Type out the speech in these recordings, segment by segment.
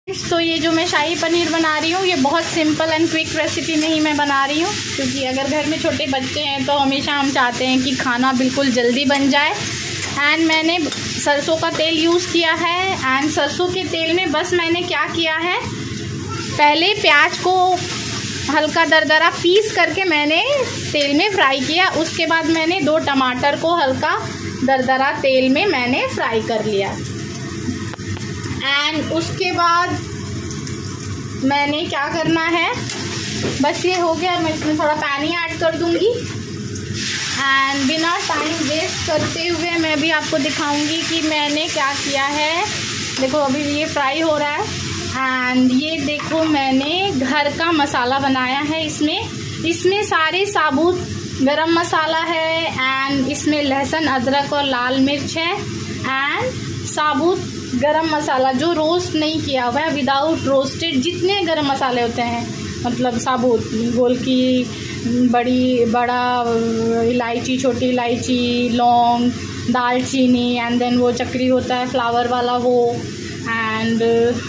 तो ये जो मैं शाही पनीर बना रही हूँ ये बहुत सिंपल एंड क्विक रेसिपी में ही मैं बना रही हूँ, क्योंकि अगर घर में छोटे बच्चे हैं तो हमेशा हम चाहते हैं कि खाना बिल्कुल जल्दी बन जाए। एंड मैंने सरसों का तेल यूज़ किया है। एंड सरसों के तेल में बस मैंने क्या किया है, पहले प्याज को हल्का दरदरा पीस करके मैंने तेल में फ्राई किया। उसके बाद मैंने 2 टमाटर को हल्का दरदरा तेल में मैंने फ्राई कर लिया। एंड उसके बाद मैंने क्या करना है, बस ये हो गया। मैं इसमें थोड़ा पानी ऐड कर दूंगी। एंड बिना टाइम वेस्ट करते हुए मैं भी आपको दिखाऊंगी कि मैंने क्या किया है। देखो अभी ये फ्राई हो रहा है। एंड ये देखो मैंने घर का मसाला बनाया है। इसमें सारे साबुत गरम मसाला है। एंड इसमें लहसुन, अदरक और लाल मिर्च है। एंड साबुत गरम मसाला जो रोस्ट नहीं किया हुआ है, विदाउट रोस्टेड जितने गरम मसाले होते हैं, मतलब साबुत, गोलकी, बड़ा इलायची, छोटी इलायची, लौंग, दालचीनी, एंड देन वो चक्री होता है फ्लावर वाला वो। एंड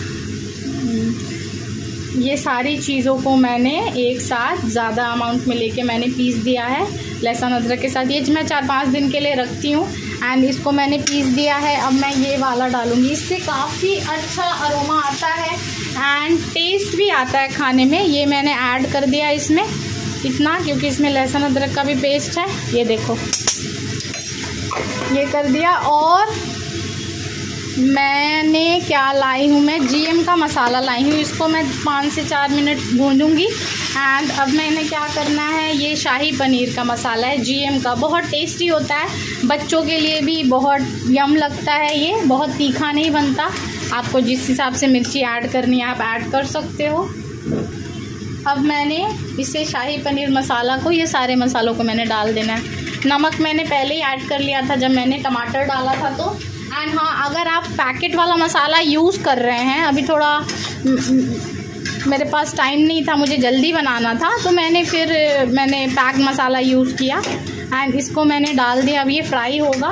ये सारी चीज़ों को मैंने एक साथ ज़्यादा अमाउंट में लेके मैंने पीस दिया है लहसुन अदरक के साथ। ये मैं 4-5 दिन के लिए रखती हूँ। एंड इसको मैंने पीस दिया है। अब मैं ये वाला डालूँगी, इससे काफ़ी अच्छा अरोमा आता है एंड टेस्ट भी आता है खाने में। ये मैंने ऐड कर दिया इसमें इतना, क्योंकि इसमें लहसुन अदरक का भी पेस्ट है। ये देखो ये कर दिया। और मैंने क्या लाई हूँ, मैं GM का मसाला लाई हूँ। इसको मैं 5 से 4 मिनट भूनूंगी। एंड अब मैंने क्या करना है, ये शाही पनीर का मसाला है GM का, बहुत टेस्टी होता है, बच्चों के लिए भी बहुत यम लगता है। ये बहुत तीखा नहीं बनता। आपको जिस हिसाब से मिर्ची ऐड करनी है आप ऐड कर सकते हो। अब मैंने इसे शाही पनीर मसाला को, ये सारे मसालों को मैंने डाल देना है। नमक मैंने पहले ही ऐड कर लिया था जब मैंने टमाटर डाला था तो। एंड हाँ, अगर आप पैकेट वाला मसाला यूज़ कर रहे हैं, अभी थोड़ा मेरे पास टाइम नहीं था, मुझे जल्दी बनाना था, तो मैंने पैक मसाला यूज़ किया। एंड इसको मैंने डाल दिया। अब ये फ्राई होगा।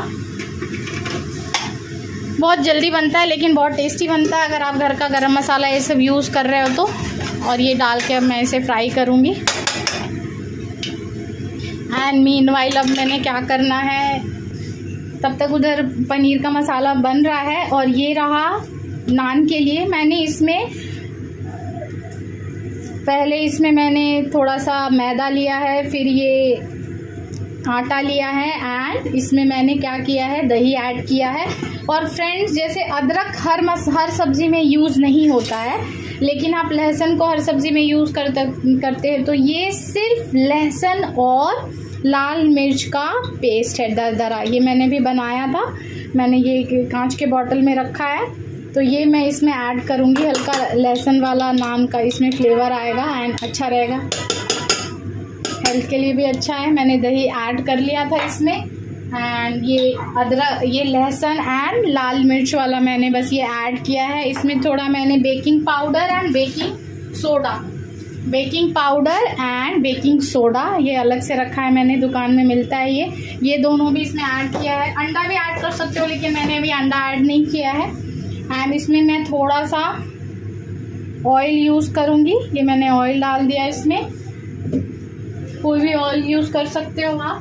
बहुत जल्दी बनता है लेकिन बहुत टेस्टी बनता है अगर आप घर का गरम मसाला ये सब यूज़ कर रहे हो तो। और ये डाल के अब मैं इसे फ्राई करूँगी। एंड मीनवाइल अब मैंने क्या करना है, तब तक उधर पनीर का मसाला बन रहा है। और ये रहा नान के लिए। पहले इसमें मैंने थोड़ा सा मैदा लिया है, फिर ये आटा लिया है। एंड इसमें मैंने क्या किया है, दही ऐड किया है। और फ्रेंड्स, जैसे अदरक हर सब्ज़ी में यूज़ नहीं होता है, लेकिन आप लहसुन को हर सब्ज़ी में यूज़ करते हैं, तो ये सिर्फ लहसुन और लाल मिर्च का पेस्ट है दरदरा। ये मैंने भी बनाया था, मैंने ये कांच के बॉटल में रखा है। तो ये मैं इसमें ऐड करूँगी। हल्का लहसुन वाला नान का इसमें फ्लेवर आएगा एंड अच्छा रहेगा, हेल्थ के लिए भी अच्छा है। मैंने दही ऐड कर लिया था इसमें। एंड ये अदरक, ये लहसुन एंड लाल मिर्च वाला मैंने बस ये ऐड किया है। इसमें थोड़ा मैंने baking powder and baking soda ये अलग से रखा है मैंने, दुकान में मिलता है ये दोनों भी इसमें ऐड किया है। अंडा भी ऐड कर सकते हो, लेकिन मैंने अभी अंडा ऐड नहीं किया है। एंड इसमें मैं थोड़ा सा ऑयल यूज़ करूँगी। ये मैंने ऑयल डाल दिया इसमें, कोई भी ऑयल यूज़ कर सकते हो आप।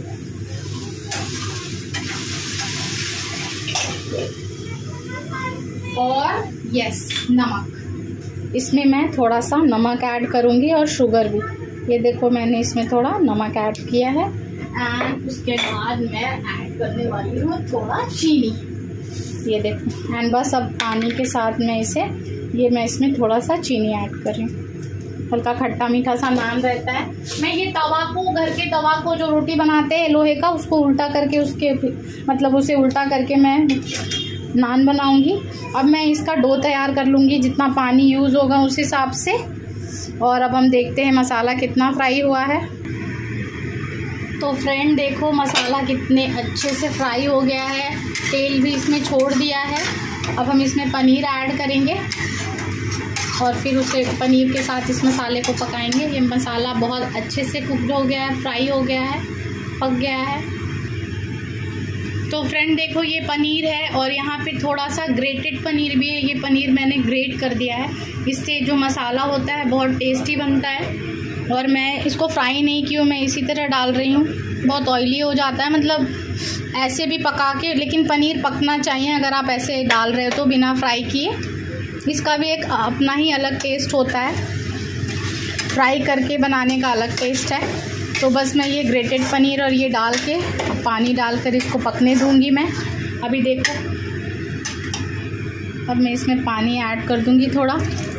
और यस, नमक, इसमें मैं थोड़ा सा नमक ऐड करूँगी और शुगर भी। ये देखो मैंने इसमें थोड़ा नमक ऐड किया है। एंड उसके बाद मैं ऐड करने वाली हूँ थोड़ा चीनी। ये देखो। एंड बस अब पानी के साथ मैं मैं इसमें थोड़ा सा चीनी ऐड कर रही हूँ। हल्का खट्टा मीठा सा नान रहता है। मैं ये घर के तवा को जो रोटी बनाते हैं लोहे का, उसको उल्टा करके उसे उल्टा करके मैं नान बनाऊंगी। अब मैं इसका डो तैयार कर लूँगी, जितना पानी यूज़ होगा उस हिसाब से। और अब हम देखते हैं मसाला कितना फ्राई हुआ है। तो फ्रेंड देखो, मसाला कितने अच्छे से फ्राई हो गया है, तेल भी इसमें छोड़ दिया है। अब हम इसमें पनीर ऐड करेंगे और फिर उसे पनीर के साथ इस मसाले को पकाएंगे। ये मसाला बहुत अच्छे से कुकड हो गया है, फ्राई हो गया है, पक गया है। तो फ्रेंड देखो ये पनीर है और यहाँ पे थोड़ा सा ग्रेटेड पनीर भी है। ये पनीर मैंने ग्रेट कर दिया है, इससे जो मसाला होता है बहुत टेस्टी बनता है। और मैं इसको फ्राई नहीं की हूँ, मैं इसी तरह डाल रही हूँ। बहुत ऑयली हो जाता है, मतलब ऐसे भी पका के, लेकिन पनीर पकना चाहिए अगर आप ऐसे डाल रहे हो तो बिना फ्राई किए। इसका भी एक अपना ही अलग टेस्ट होता है, फ्राई करके बनाने का अलग टेस्ट है। तो बस मैं ये ग्रेटेड पनीर और ये डाल के पानी डालकर इसको पकने दूंगी मैं। अभी देखो, अब मैं इसमें पानी ऐड कर दूंगी थोड़ा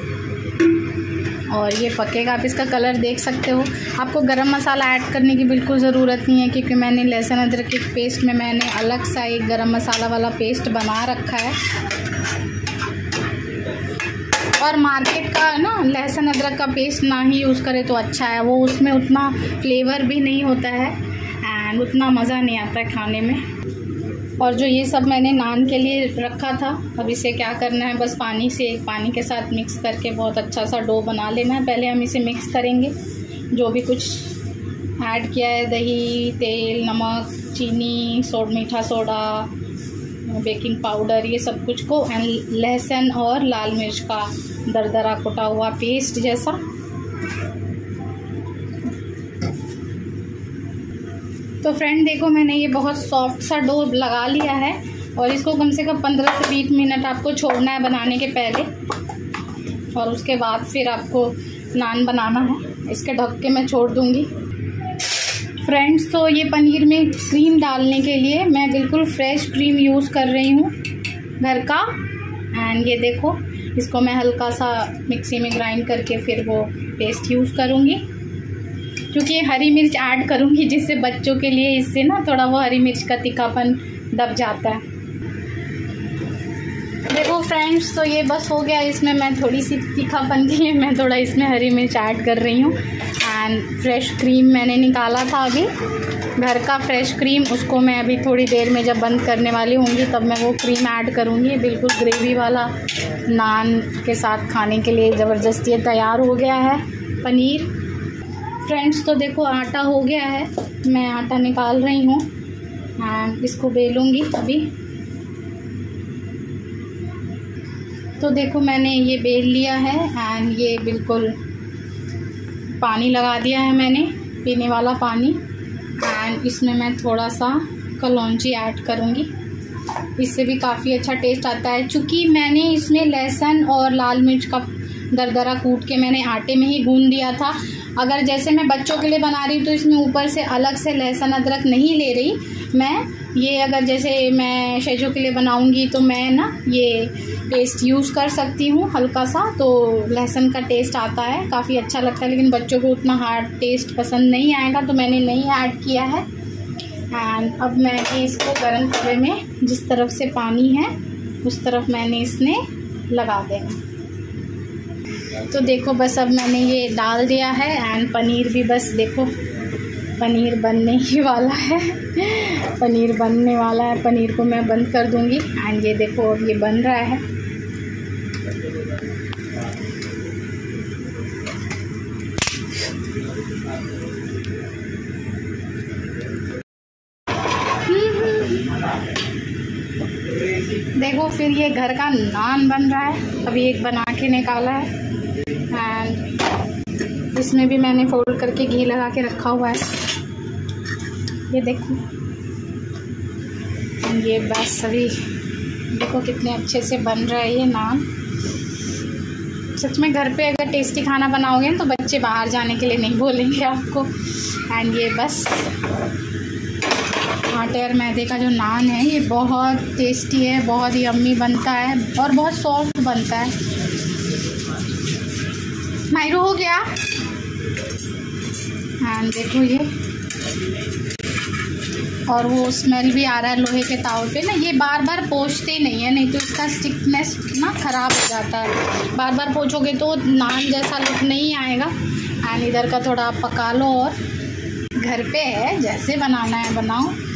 और ये पकेगा। आप इसका कलर देख सकते हो। आपको गरम मसाला ऐड करने की बिल्कुल ज़रूरत नहीं है, क्योंकि मैंने लहसुन अदरक के पेस्ट में मैंने अलग सा एक गरम मसाला वाला पेस्ट बना रखा है। और मार्केट का ना लहसुन अदरक का पेस्ट ना ही यूज़ करे तो अच्छा है, वो उसमें उतना फ्लेवर भी नहीं होता है एंड उतना मज़ा नहीं आता है खाने में। और जो ये सब मैंने नान के लिए रखा था, अब इसे क्या करना है, बस पानी के साथ मिक्स करके बहुत अच्छा सा डो बना लेना है। पहले हम इसे मिक्स करेंगे, जो भी कुछ ऐड किया है, दही, तेल, नमक, चीनी, मीठा सोडा, बेकिंग पाउडर, ये सब कुछ को, एंड लहसुन और लाल मिर्च का दरदरा कुटा हुआ पेस्ट जैसा। तो फ्रेंड देखो, मैंने ये बहुत सॉफ्ट सा डो लगा लिया है और इसको कम से कम 15 से 20 मिनट आपको छोड़ना है बनाने के पहले, और उसके बाद फिर आपको नान बनाना है। इसके ढक के मैं छोड़ दूँगी। फ्रेंड्स, तो ये पनीर में क्रीम डालने के लिए मैं बिल्कुल फ्रेश क्रीम यूज़ कर रही हूँ घर का। एंड ये देखो, इसको मैं हल्का सा मिक्सी में ग्राइंड करके फिर वो पेस्ट यूज़ करूँगी, क्योंकि हरी मिर्च ऐड करूँगी जिससे बच्चों के लिए इससे ना थोड़ा वो हरी मिर्च का तीखापन दब जाता है। देखो फ्रेंड्स, तो ये बस हो गया। इसमें मैं थोड़ी सी तीखापन के लिए मैं थोड़ा इसमें हरी मिर्च ऐड कर रही हूँ। एंड फ्रेश क्रीम मैंने निकाला था अभी, घर का फ्रेश क्रीम, उसको मैं अभी थोड़ी देर में जब बंद करने वाली होंगी तब मैं वो क्रीम ऐड करूँगी। बिल्कुल ग्रेवी वाला नान के साथ खाने के लिए ज़बरदस्त ये तैयार हो गया है पनीर। फ्रेंड्स, तो देखो आटा हो गया है, मैं आटा निकाल रही हूँ एंड इसको बेलूँगी अभी। तो देखो मैंने ये बेल लिया है एंड ये बिल्कुल पानी लगा दिया है मैंने, पीने वाला पानी। एंड इसमें मैं थोड़ा सा कलौंजी ऐड करूँगी, इससे भी काफ़ी अच्छा टेस्ट आता है। चूँकि मैंने इसमें लहसुन और लाल मिर्च का दरदरा कूट के मैंने आटे में ही गूंद दिया था। अगर जैसे मैं बच्चों के लिए बना रही हूँ तो इसमें ऊपर से अलग से लहसुन अदरक नहीं ले रही मैं। ये अगर जैसे मैं शेजो के लिए बनाऊँगी तो मैं ना ये पेस्ट यूज़ कर सकती हूँ हल्का सा, तो लहसुन का टेस्ट आता है, काफ़ी अच्छा लगता है। लेकिन बच्चों को उतना हार्ड टेस्ट पसंद नहीं आएगा तो मैंने नहीं ऐड किया है। एंड अब मैं इसको गर्म तवे में जिस तरफ से पानी है उस तरफ मैंने इसने लगा देना। तो देखो बस अब मैंने ये डाल दिया है एंड पनीर भी बस देखो, पनीर बनने ही वाला है, पनीर बनने वाला है। पनीर को मैं बंद कर दूंगी एंड ये देखो अब ये बन रहा है। देखो फिर ये घर का नान बन रहा है, अभी एक बना के निकाला है एंड इसमें भी मैंने फोल्ड करके घी लगा के रखा हुआ है, ये देखो। ये बस अभी देखो कितने अच्छे से बन रहा है ये नान। सच में घर पे अगर टेस्टी खाना बनाओगे तो बच्चे बाहर जाने के लिए नहीं बोलेंगे आपको। एंड ये बस आटे और मैदे का जो नान है ये बहुत टेस्टी है, बहुत ही यम्मी बनता है और बहुत सॉफ्ट बनता है। मायरू हो गया। एंड देखो ये, और वो स्मेल भी आ रहा है लोहे के तावे पे ना। ये बार बार पोंछते नहीं है, नहीं तो इसका स्टिकनेस ना ख़राब हो जाता है। बार बार पोंछोगे तो नान जैसा लुक नहीं आएगा। एंड इधर का थोड़ा आप पका लो और घर पे है, जैसे बनाना है बनाओ।